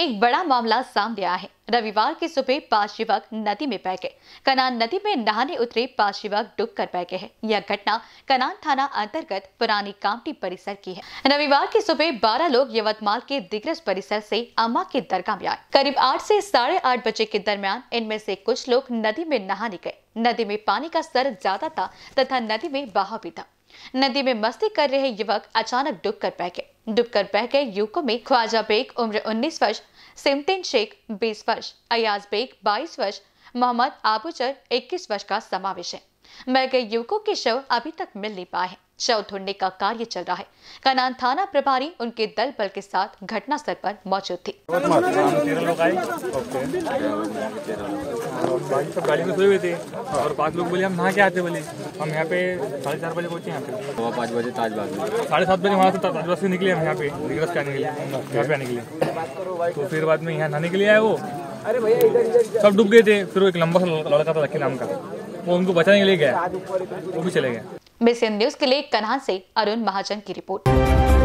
एक बड़ा मामला सामने आया है। रविवार की सुबह 5 युवक नदी में बह गए। कनान नदी में नहाने उतरे 5 युवक डूबकर बह गए हैं। यह घटना कनान थाना अंतर्गत पुरानी कामटी परिसर की है। रविवार की सुबह 12 लोग यवतमाल के दिग्रस परिसर से अम्मा की दरगाह में आए। करीब 8 से 8:30 बजे के दरमियान इनमें से कुछ लोग नदी में नहाने गए। नदी में पानी का स्तर ज्यादा था तथा नदी में बहाव भी था। नदी में मस्ती कर रहे युवक अचानक डूबकर बह गए युवकों में ख्वाजा बेग उम्र 19 वर्ष, सिमतिन शेख 20 वर्ष, अयाज बेग 22 वर्ष, मोहम्मद आबूचर 21 वर्ष का समावेश है। मर गए युवकों के शव अभी तक मिल नहीं पाए हैं। शव ढूंढने का कार्य चल रहा है। कनान थाना प्रभारी उनके दल बल के साथ घटनास्थल पर मौजूद थे। सब गाड़ी में सोए हुए थे और 5 लोग बोले हम नहा के आते, बोले हम यहाँ पे 4:30 बजे पहुंचे। यहाँ पे 5 बजे ताजबाग में 7:30 बजे वहाँ से ताजबाग से निकले हम यहाँ पे दिग्रस के आने के लिए, यहाँ पे आने के लिए। तो फिर बाद में यहाँ नहाने के लिए आए, वो सब डूब गए थे। फिर वो एक लंबा सा लड़का था लक्की नाम का, वो उनको बचाने के लिए गया, वो भी चले गए। BCN न्यूज के लिए कन्हान से अरुण महाजन की रिपोर्ट।